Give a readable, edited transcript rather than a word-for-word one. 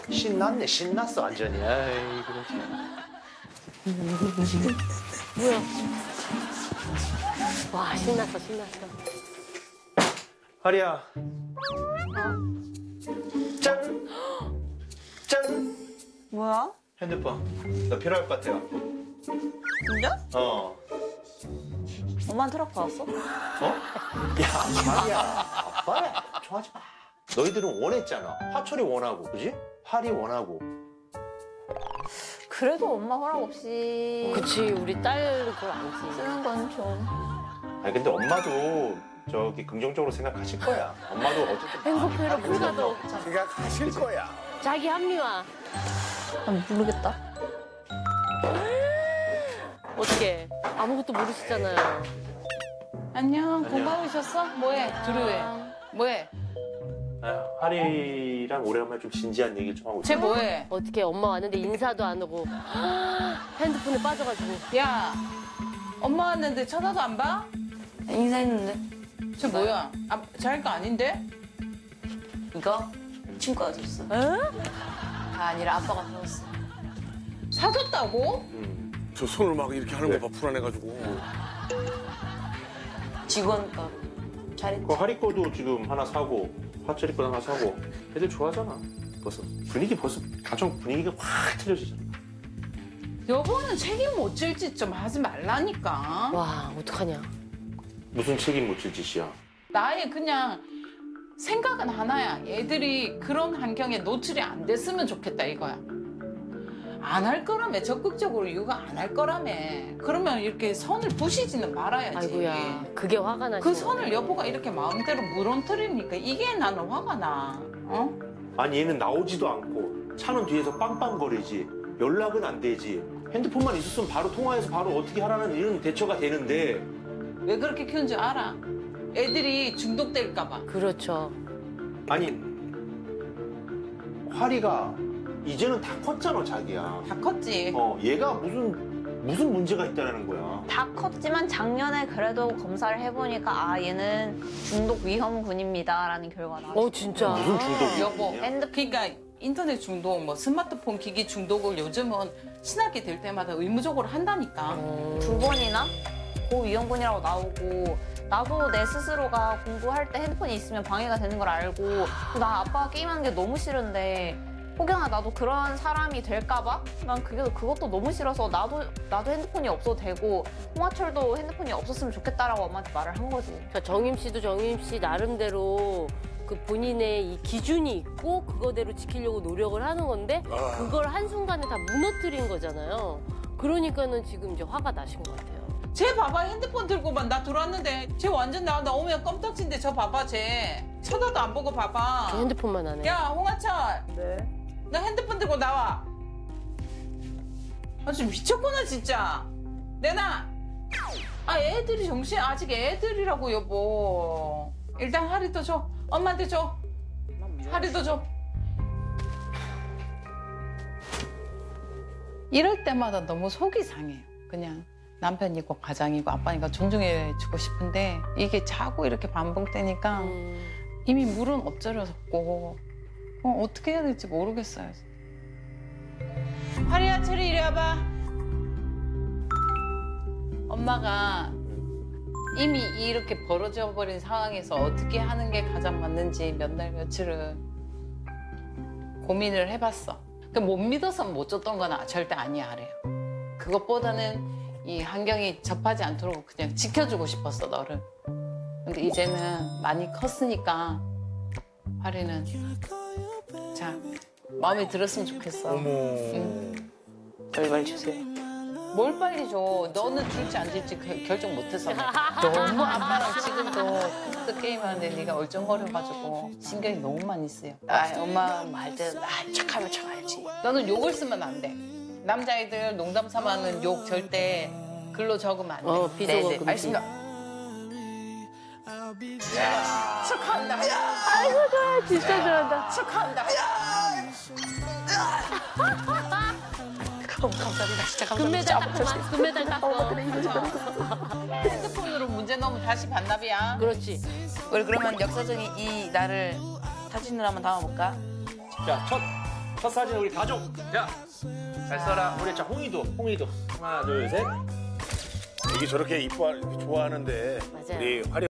신났네, 신났어 완전히. 에이, 그렇지. 뭐야? 와, 신났어, 신났어. 하리야. 짠! 짠! 뭐야? 핸드폰. 나 필요할 것 같아요. 진짜? 어. 엄마한테 트럭 받았어? 어? 야, 하리야. 아빠야. 좋아하지 마. 너희들은 원했잖아. 화철이 원하고, 그지? 하리 원하고. 그래도 엄마 허락 없이 그치, 우리 딸 그걸 안 쓰. 쓰는 건 좀. 아니, 근데 엄마도 저기 긍정적으로 생각하실 거야. 엄마도 어쨌든. 행복회로 불가도 생각하실 거야. 자기 합리화. 난 모르겠다. 어떻게? 아무것도 모르시잖아요. 안녕. 공부하고 있었어? 뭐해? 두루해. 뭐해? 아유, 하리랑 오래간만에 좀 진지한 얘기 좀 하고 쟤 있어. 뭐해? 어떻게 엄마 왔는데 인사도 안 하고 핸드폰에 빠져가지고. 야, 엄마 왔는데 쳐다도 안 봐? 인사했는데. 쟤 뭐야? 아, 자기 거 아닌데? 이거? 친구가 줬어. 다 아니라 아빠가 사줬어. 사줬다고? 저 손을 막 이렇게 하는 거 봐, 불안해가지고. 직원가 잘했지. 그 하리 거도 지금 하나 사고, 화철이 거도 하나 사고. 애들 좋아하잖아. 벌써 가정 분위기가 확 틀려지잖아. 여보는 책임 못 질 짓 좀 하지 말라니까. 와, 어떡하냐. 무슨 책임 못 질 짓이야. 나의 그냥 생각은 하나야. 애들이 그런 환경에 노출이 안 됐으면 좋겠다 이거야. 안 할 거라며. 적극적으로 육아 안 할 거라며. 그러면 이렇게 선을 부시지는 말아야지. 아이고야, 그게 화가 나시. 그 선을 여보가 이렇게 마음대로 무너뜨리니까 이게 나는 화가 나. 어? 아니 얘는 나오지도 않고 차는 뒤에서 빵빵거리지. 연락은 안 되지. 핸드폰만 있었으면 바로 통화해서 바로 어떻게 하라는 이런 대처가 되는데. 왜 그렇게 키운 줄 알아? 애들이 중독될까 봐. 그렇죠. 아니 화리가 이제는 다 컸잖아 자기야. 다 컸지. 얘가 무슨 문제가 있다는 거야. 다 컸지만 작년에 그래도 검사를 해보니까 아 얘는 중독 위험군입니다라는 결과가 나왔어. 진짜. 무슨 중독이야? 여보, 그러니까 인터넷 중독, 뭐 스마트폰 기기 중독을 요즘은 신학기 될 때마다 의무적으로 한다니까. 2번이나 고위험군이라고 나오고 나도 내 스스로가 공부할 때 핸드폰이 있으면 방해가 되는 걸 알고 나 아빠가 게임하는 게 너무 싫은데 혹여나 나도 그런 사람이 될까 봐? 난 그것도 너무 싫어서 나도 핸드폰이 없어도 되고 홍화철도 핸드폰이 없었으면 좋겠다라고 엄마한테 말을 한 거지. 그러니까 정임 씨도 정임 씨 나름대로 그 본인의 이 기준이 있고 그거대로 지키려고 노력을 하는 건데 그걸 한순간에 다 무너뜨린 거잖아요. 그러니까는 지금 이제 화가 나신 것 같아요. 쟤 봐봐, 핸드폰 들고만 나 들어왔는데 쟤 완전 나오면 껌딱지인데 저 봐봐 쟤. 쳐다도 안 보고 봐봐. 저 핸드폰만 하네. 야, 홍하철. 네. 너 핸드폰 들고 나와. 아, 좀 미쳤구나 진짜. 내놔. 아, 애들이 정신 아직 애들이라고 여보. 일단 하리도 줘. 엄마한테 줘. 하리도 줘. 이럴 때마다 너무 속이 상해요. 그냥 남편이고 가장이고 아빠니까 존중해주고 싶은데 이게 자꾸 이렇게 반복되니까 이미 물은 엎드려졌고 어떻게 해야 될지 모르겠어요. 하리야, 철이 이리 와봐. 엄마가 이미 이렇게 벌어져 버린 상황에서 어떻게 하는 게 가장 맞는지 몇 날 며칠을 고민을 해봤어. 못 믿어서 못 줬던 건 절대 아니야, 하래요. 그것보다는 이 환경이 접하지 않도록 그냥 지켜주고 싶었어, 너를. 근데 이제는 많이 컸으니까 하리는 자, 마음에 들었으면 좋겠어. 어머. 저희 빨리 주세요. 뭘 빨리 줘? 너는 줄지 안 줄지 결정 못해서. 너무 아빠랑 지금도 컴퓨터 게임하는데 네가 얼쩡거려가지고 신경이 너무 많이 쓰여. 엄마 할 때 척하면 척 알지. 너는 욕을 쓰면 안 돼. 남자애들 농담 삼아는 욕 절대 글로 적으면 안 돼. 비속어 금지. 알겠습니다. 척한다. 아이고 좋아, 진짜 좋아한다. 척한다. 감사합니다. 진짜 감사합니다. 금메달 땄어. 핸드폰으로 문제 넣으면 다시 반납이야. 그렇지. 우리 그러면 역사적인 이 날을 사진으로 한번 담아볼까? 자, 첫 첫 사진 우리 가족. 자, 잘 써라. 우리 자 홍이도. 하나, 둘, 셋. 이게 저렇게 이뻐 좋아하는데 맞아요. 우리 화려.